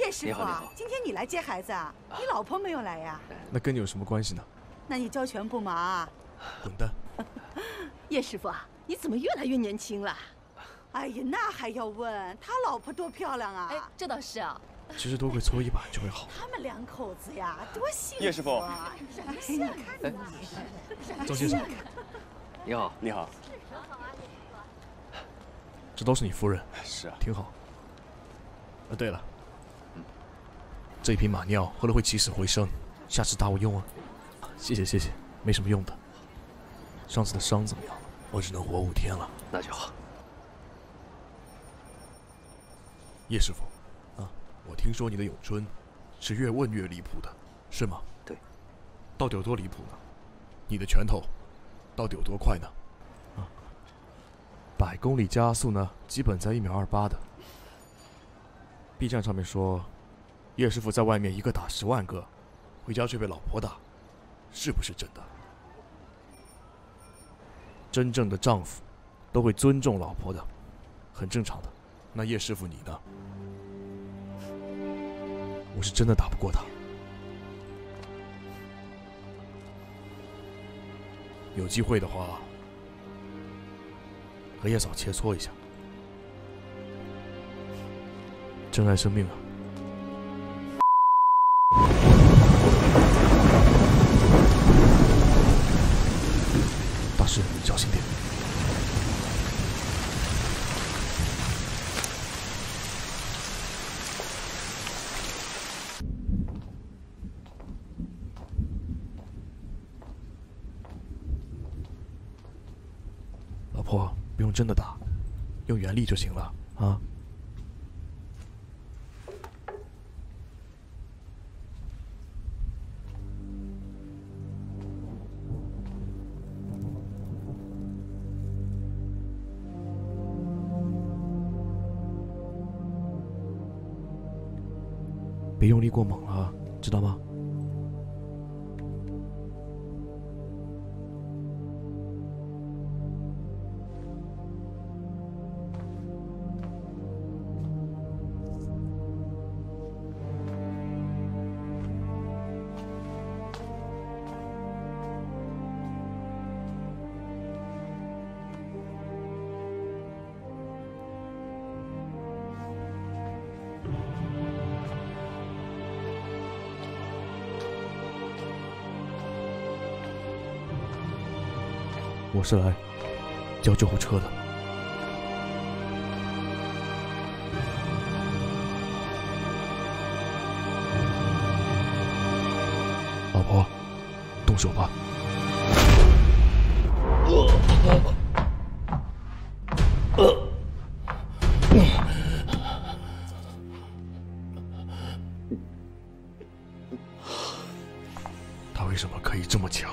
叶师傅啊，今天你来接孩子啊？你老婆没有来呀？ 那跟你有什么关系呢？ 那你交全不忙？ 滚蛋！ 叶师傅啊，你怎么越来越年轻了？ 哎呀，那还要问？他老婆多漂亮啊！ 哎，这倒是啊。 其实多会搓衣板就会好。 他们两口子呀，多幸福啊！ 叶师傅， 哎， 张先生， 你好，你好。 这都是你夫人？ 是啊， 挺好。对了，这一瓶马尿喝了会起死回生，下次打我用啊！谢谢谢谢，没什么用的。上次的伤怎么样了？我只能活5天了。 那就好。 叶师傅，我听说你的咏春是越问越离谱的，是吗？ 对。 到底有多离谱呢？你的拳头到底有多快呢？100公里加速呢，基本在1秒28的。B 站上面说，叶师傅在外面一个打10万个，回家却被老婆打，是不是真的？真正的丈夫都会尊重老婆的，很正常的。那叶师傅你呢？我是真的打不过他。有机会的话，和叶嫂切磋一下。珍爱生命啊！大师，小心点。老婆，不用真的打，用原力就行了啊。别用力过猛了，知道吗？我是来叫救护车的。老婆，动手吧。他为什么可以这么强？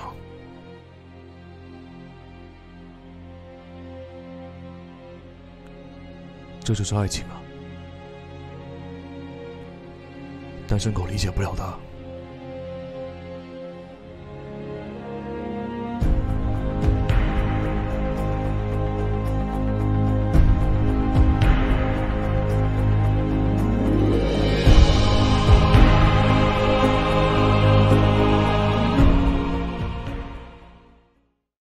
这就是爱情啊！单身狗理解不了的。